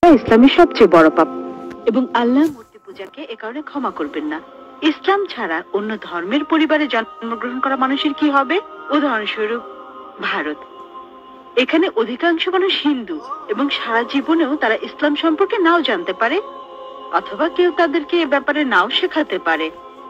ইসলামের সবচেয়ে বড় পাপ, এবং আল্লাহ মূর্তি পূজাকে এ কারণে ক্ষমা করবেন না। ইসলাম ছাড়া অন্য ধর্মের পরিবারে জন্মগ্রহণ করা মানুষের কি হবে? উদাহরণস্বরূপ ভারত, এখানে অধিকাংশ মানুষ হিন্দু এবং সারা জীবনেও তারা ইসলাম সম্পর্কে নাও জানতে পারে, অথবা কেউ তাদেরকে এ ব্যাপারে নাও শেখাতে পারে।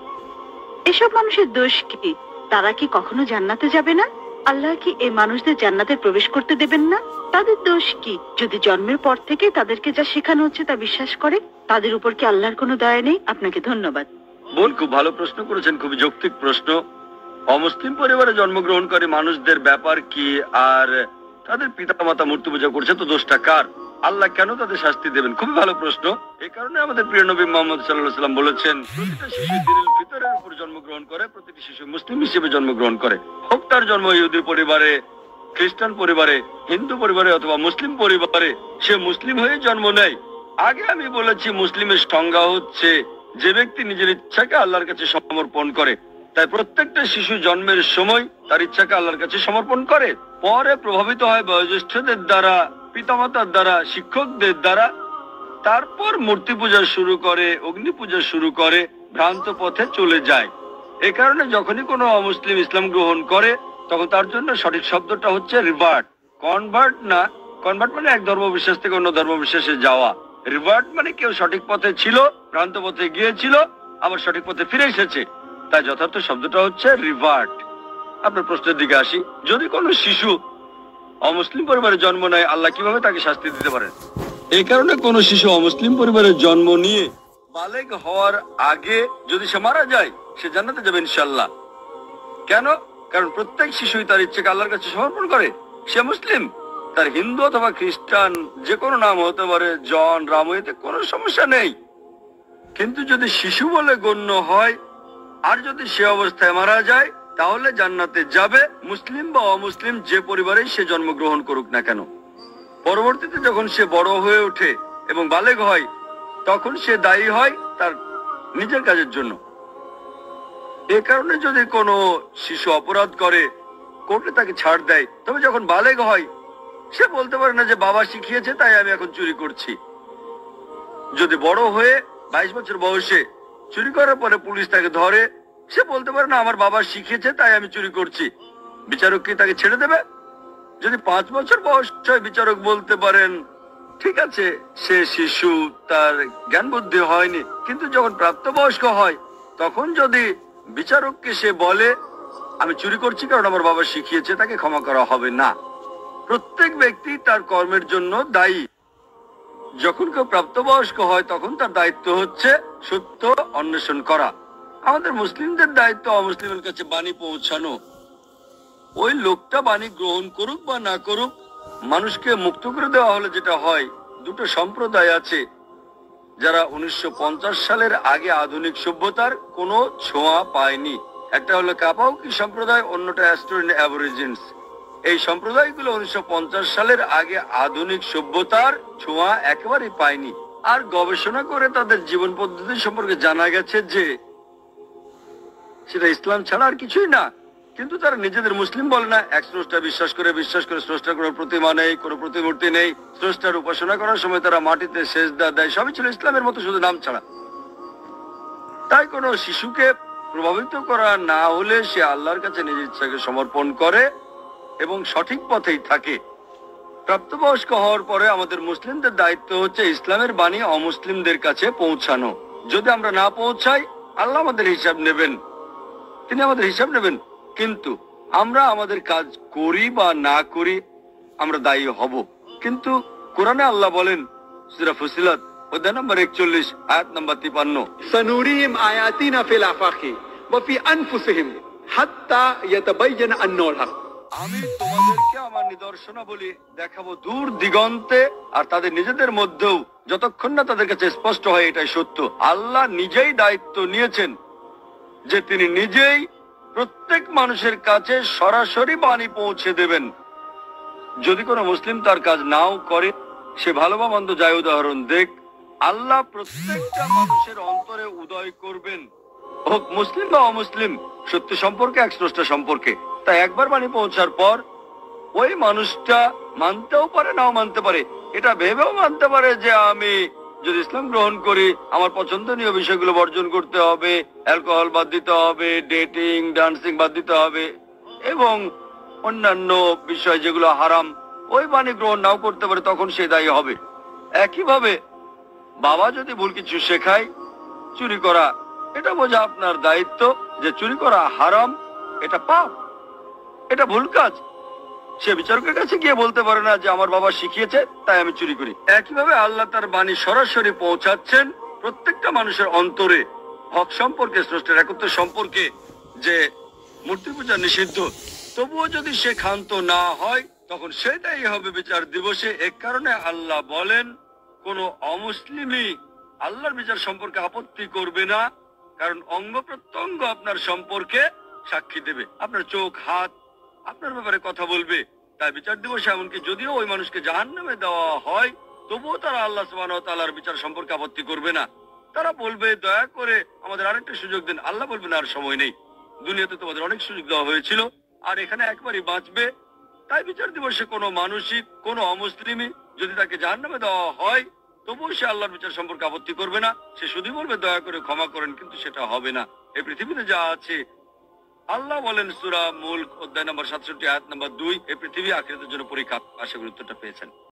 এসব মানুষের দোষ কি? তারা কি কখনো জান্নাতে যাবে না? আল্লাহ কি এই মানুষদের জান্নাতে প্রবেশ করতে দেবেন না? তাদের দোষ কি যদি জন্মের পর থেকে তাদেরকে যা শেখানো হচ্ছে তা বিশ্বাস করে? তাদের উপর কি আল্লাহর কোনো দয়া নেই? আপনাকে ধন্যবাদ। বোন, খুব ভালো প্রশ্ন করেছেন, খুবই যৌক্তিক প্রশ্ন। অমুসলিম পরিবারে জন্মগ্রহণকারী মানুষদের ব্যাপার কি, আর তাদের পিতামাতা মূর্তি পূজা করছে, তো দোষটা কার? আল্লাহ কেন তাদের শাস্তি দেবেন? খুবই ভালো প্রশ্ন। এই কারণে আমাদের প্রিয় নবী মুহাম্মদ সাল্লাল্লাহু আলাইহি ওয়াসাল্লাম বলেছেন, প্রতিটা শিশু ঈদুল ফিতরের উপর জন্মগ্রহণ করে, প্রতিটি শিশু মুসলিম হিসেবে জন্মগ্রহণ করে, হোক তার জন্ম ইহুদি পরিবারে, খ্রিস্টান পরিবারে, হিন্দু পরিবারে অথবা মুসলিম পরিবারে, সে মুসলিম হয়ে জন্ম নেয়। আগে আমি বলেছি, মুসলিমের সংজ্ঞা হচ্ছে যে ব্যক্তি নিজের ইচ্ছাকে আল্লাহর কাছে সমর্পণ করে। তাই প্রত্যেকটা শিশু জন্মের সময় তার ইচ্ছাকে আল্লাহর কাছে সমর্পণ করে, পরে প্রভাবিত হয় বয়োজ্যেষ্ঠদের দ্বারা, পিতামাতার দ্বারা, শিক্ষকদের দ্বারা, তারপর মূর্তি পূজা শুরু করে, অগ্নি পূজা শুরু করে, ভ্রান্ত পথে চলে যায়। এ কারণে যখনই কোনো অমুসলিম ইসলাম গ্রহণ করে, তখন তার জন্য সঠিক শব্দটা হচ্ছে রিভার্ট, কনভার্ট না। কনভার্ট মানে এক ধর্মবিশ্বাস থেকে অন্য ধর্মবিশ্বাসে যাওয়া। রিভার্ট মানে কেউ সঠিক পথে ছিল, ভ্রান্ত পথে গিয়েছিল, আবার সঠিক পথে ফিরে এসেছে। তাই যথার্থ শব্দটা হচ্ছে রিভার্ট। আপনার প্রশ্নের দিকে আসি, যদি কোনো শিশু অমুসলিম পরিবারে জন্ম নেয়, আল্লাহ কিভাবে তাকে শাস্তি দিতে পারেন? এই কারণে কোন শিশু অমুসলিম পরিবারে জন্ম নিয়ে বালেগ হওয়ার আগে যদি সে মারা যায়, সে জান্নাতে যাবে ইনশাআল্লাহ। কেন? কারণ প্রত্যেক শিশুই তার ইচ্ছাকে আল্লাহর কাছে সমর্পণ করে। সে মুসলিম, তার হিন্দু অথবা খ্রিস্টান যে কোনো নাম হতে পারে, জন, রাম, এতে কোনো সমস্যা নেই। কিন্তু যদি শিশু বলে গণ্য হয় আর যদি সে অবস্থায় মারা যায়, তাহলে জান্নাতে যাবে, মুসলিম বা অমুসলিম যে পরিবারেই সে জন্মগ্রহণ করুক না কেন। পরবর্তীতে যখন সে বড় হয়ে ওঠে এবং বালেগ হয়, তখন সে দায়ী হয় তার নিজের কাজের জন্য। এ কারণে যদি কোনো শিশু অপরাধ করে, কোর্টে তাকে ছাড় দেয়, তবে যখন বালেগ হয়, সে বলতে পারে না যে বাবা শিখিয়েছে তাই আমি এখন চুরি করছি। যদি বড় হয়ে 22 বছর বয়সে চুরি করার পরে পুলিশ তাকে ধরে, সে বলতে পারে না আমার বাবা শিখিয়েছে তাই আমি চুরি করছি। বিচারক কি তাকে ছেড়ে দেবে? যদি 5 বছর বয়স হয়, বিচারক বলতে পারেন ঠিক আছে, সে শিশু, তার জ্ঞান বুদ্ধি হয়নি। কিন্তু যখন প্রাপ্তবয়স্ক হয়, তখন যদি বিচারককে সে বলে আমি চুরি করছি কারণ আমার বাবা শিখিয়েছে, তাকে ক্ষমা করা হবে না। প্রত্যেক ব্যক্তি তার কর্মের জন্য দায়ী। যখন কেউ প্রাপ্তবয়স্ক হয়, তখন তার দায়িত্ব হচ্ছে সত্য অন্বেষণ করা। আমাদের মুসলিমদের দায়িত্ব অমুসলিমের কাছে বাণী পৌঁছানো। ওই লোকটা বাণী গ্রহণ করুক বা না করুক, মানুষকে মুক্ত করে দেওয়া হলে যেটা হয়, দুটো সম্প্রদায় আছে যারা 1950 সালের আগে আধুনিক সভ্যতার কোনো ছোঁয়া পায়নি। একটা হলো কাপাউকি সম্প্রদায়, অন্যটা অ্যাস্টোরিয়ান অ্যাবরিজিনস। এই সম্প্রদায়গুলো 1950 সালের আগে আধুনিক সভ্যতার ছোঁয়া একেবারেই পায়নি। আর গবেষণা করে তাদের জীবন পদ্ধতি সম্পর্কে জানা গেছে যে সেটা ইসলাম ছাড়া আর কিছুই না। কিন্তু তারা নিজেদের মুসলিম বলে না, এক স্রষ্টা বিশ্বাস করে স্রষ্টার কোনো প্রতিমা নেই, কোনো প্রতিমূর্তি নেই। স্রষ্টার উপাসনা করার সময় তারা মাটিতে সেজদা দেয়, সবই ছিল ইসলামের মতো, শুধু নাম ছাড়া। তাই কোনো শিশুকে প্রভাবিত করা না হলে সে আল্লাহর কাছে নিজের ইচ্ছাকে সমর্পণ করে এবং সঠিক পথেই থাকে। প্রাপ্তবয়স্ক হওয়ার পরে আমাদের মুসলিমদের দায়িত্ব হচ্ছে ইসলামের বাণী অমুসলিমদের কাছে পৌঁছানো। যদি আমরা না পৌঁছাই, আল্লাহ আমাদের হিসাব নেবেন, তিনি আমাদের হিসাব নেবেন। কিন্তু আমরা আমাদের কাজ করি বা না করি, আমরা দায়ী হব। কিন্তু কোরআনে আল্লাহ বলেন, সূরা ফুসিলাত অধ্যায় নম্বর 41 আয়াত নম্বর 53, সানুরিহিম আয়াতিনা ফিল আফাকি ওয়া ফি আনফুসিহিম হাত্তা ইয়াতাবায়্যানা আন্নাহুল হক। আমি তোমাদেরকে আমার নিদর্শনাবলী দেখাবো দূর দিগন্তে আর তাদের নিজেদের মধ্যেও, যতক্ষণ না তাদের কাছে স্পষ্ট হয় এটাই সত্য। আল্লাহ নিজেই দায়িত্ব নিয়েছেন যে তিনি নিজেই প্রত্যেক মানুষের কাছে সরাসরি বাণী পৌঁছে দেবেন। যদি কোনো মুসলিম তার কাজ নাও করে, সে ভালো বা মন্দ যায়, উদাহরণ দেখ, আল্লাহ প্রত্যেকটা মানুষের অন্তরে উদয় করবেন, হোক মুসলিম বা অমুসলিম, সত্য সম্পর্কে, এক স্রষ্টা সম্পর্কে। তাই একবার বাণী পৌঁছার পর ওই মানুষটা মানতেও পারে নাও মানতে পারে, এটা ভেবেও মানতে পারে যে আমি যদি ইসলাম গ্রহণ করি আমার পছন্দনীয় বিষয়গুলো বর্জন করতে হবে, অ্যালকোহল বাদ দিতে হবে, ডেটিং ডান্সিং বাদ দিতে হবে এবং অন্যান্য বিষয় যেগুলো হারাম ওই বাণী গ্রহণ নাও করতে পারে, তখন সে দায়ী হবে। একইভাবে বাবা যদি ভুল কিছু শেখায়, চুরি করা, এটা বোঝা আপনার দায়িত্ব যে চুরি করা হারাম, এটা পাপ, এটা ভুল কাজ। সে বিচারকের কাছে গিয়ে বলতে পারে না যে আমার বাবা শিখিয়েছে তাই আমি চুরি করি। একইভাবে আল্লাহ তার বাণী সরাসরি পৌঁছাচ্ছেন প্রত্যেকটা মানুষের অন্তরে, হক সম্পর্কে, স্রষ্টার একত্র সম্পর্কে, যে মূর্তি পূজা নিষিদ্ধ। তবুও যদি সে ক্ষান্ত না হয় তখন সেটাই হবে বিচার দিবসে। এক কারণে আল্লাহ বলেন কোন অমুসলিমই আল্লাহর বিচার সম্পর্কে আপত্তি করবে না, কারণ অঙ্গ প্রত্যঙ্গ আপনার সম্পর্কে সাক্ষী দেবে, আপনার চোখ হাত আপনার ব্যাপারে কথা বলবে। তাই বিচার দিবসে এমনকি যদিও ওই মানুষকে জাহান্নামে দেওয়া হয় তবুও তারা আল্লাহ সুবহানাহু ওয়া তাআলার বিচার সম্পর্কে আপত্তি করবে না। তারা বলবে দয়া করে আমাদের আরেকটা সুযোগ দিন। আল্লাহ বলবেন আর সময় নেই, দুনিয়াতে তোমাদের অনেক সুযোগ দেওয়া হয়েছিল আর এখানে একবারই বাঁচবে। তাই বিচার দিবসে কোনো মানুষই, কোনো অমুসলিমই যদি তাকে জাহান্নামে দেওয়া হয় তবুও সে আল্লাহর বিচার সম্পর্কে আপত্তি করবে না, সে শুধু বলবে দয়া করে ক্ষমা করেন, কিন্তু সেটা হবে না। এই পৃথিবীতে যা আছে, আল্লাহ বলেন সূরা মুলক অধ্যায় নম্বর 67 আয়াত নম্বর 2, এই পৃথিবী আখিরাতের জন্য পরীক্ষা। আশা করি উত্তরটা পেয়েছেন।